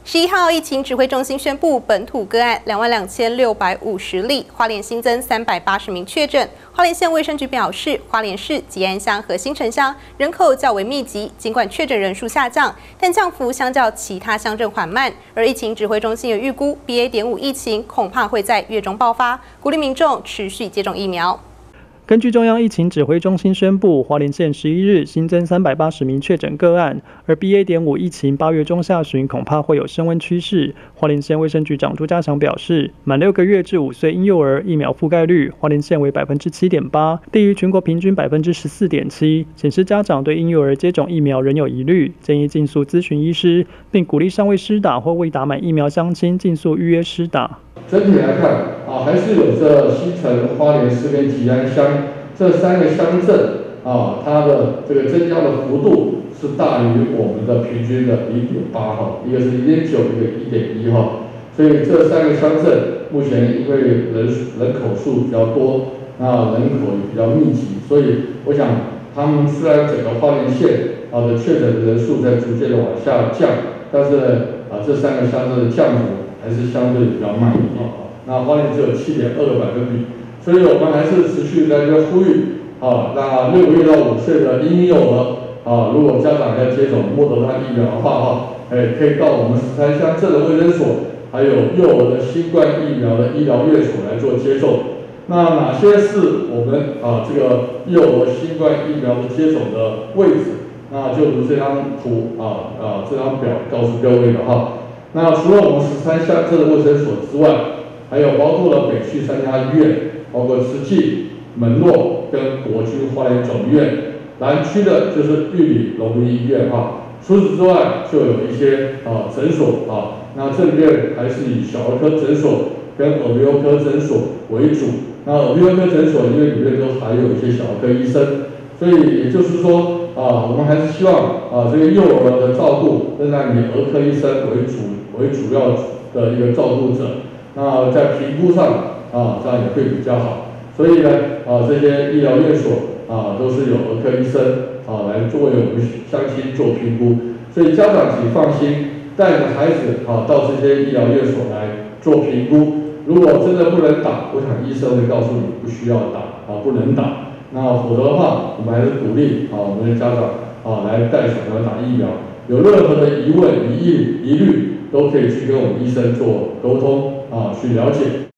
11号，疫情指挥中心宣布，本土个案22650例，花莲新增380名确诊。花莲县卫生局表示，花莲市吉安乡和新城乡人口较为密集，尽管确诊人数下降，但降幅相较其他乡镇缓慢。而疫情指挥中心也预估 BA.5 疫情恐怕会在月中爆发，鼓励民众持续接种疫苗。 根据中央疫情指挥中心宣布，花莲县11日新增380名确诊个案，而 BA.5 疫情8月中下旬恐怕会有升温趋势。花莲县卫生局长朱家祥表示，满6个月至5岁婴幼儿疫苗覆盖率，花莲县为7.8%，低于全国平均14.7%，显示家长对婴幼儿接种疫苗仍有疑虑，建议尽速咨询医师，并鼓励尚未施打或未打满疫苗乡亲尽速预约施打。 整体来看还是有这西城、花莲市跟吉安乡这3个乡镇它的这个增加的幅度是大于我们的平均的1.8一个是1.9，一个1.1所以这3个乡镇目前因为人口数比较多，那人口也比较密集，所以我想他们虽然整个花莲县的确诊人数在逐渐的往下降，但是这3个乡镇的降幅 还是相对比较慢一点那花莲只有7.2%，所以我们还是持续在这呼吁那6个月到5岁的婴幼儿如果家长要接种莫德纳疫苗的话可以到我们13乡镇的卫生所，还有幼儿的新冠疫苗的医疗院所来做接种。那哪些是我们这个幼儿新冠疫苗的接种的位置？那就如这张图这张表告诉各位的那除了我们13乡镇的卫生所之外，还有包括了北区3家医院，包括慈济、门诺跟国军花莲总医院，南区的就是玉里荣民医院除此之外，就有一些诊所那这里面还是以小儿科诊所跟耳鼻喉科诊所为主。那耳鼻喉科诊所因为里面都还有一些小儿科医生，所以也就是说。 我们还是希望这个幼儿的照顾仍然以儿科医生为主要的一个照顾者。那在评估上这样也会比较好。所以呢这些医疗院所都是有儿科医生来作为我们乡亲做评估。所以家长请放心，带着孩子到这些医疗院所来做评估。如果真的不能打，我想医生会告诉你不需要打不能打。 那否则的话，我们还是鼓励我们的家长来带小朋友打疫苗。有任何的疑问、疑虑，都可以去跟我们医生做沟通去了解。